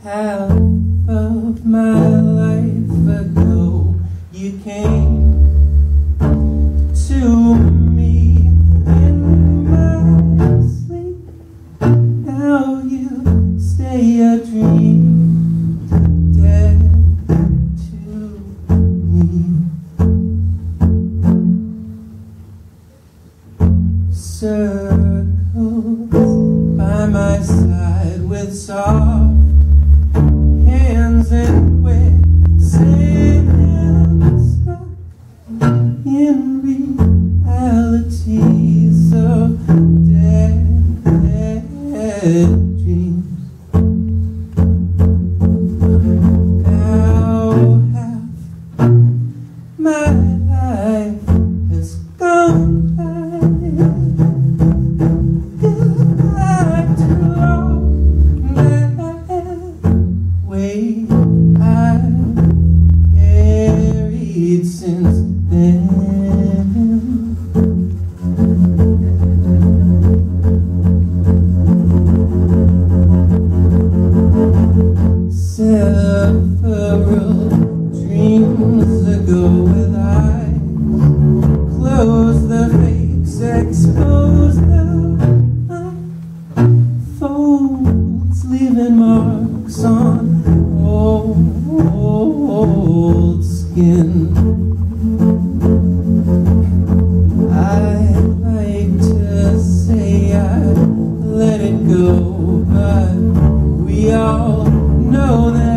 half of my life ago. You came to me in my sleep. Now you stay a dream, dead to me. Circles by my side with soft hands and quicksand, stuck in realities of dead dreams. Now half my life has gone by. Several dreams ago, with eyes closed, the fakes exposed, the folds leaving marks on old skin. I'd like to say I let it go, but we all know that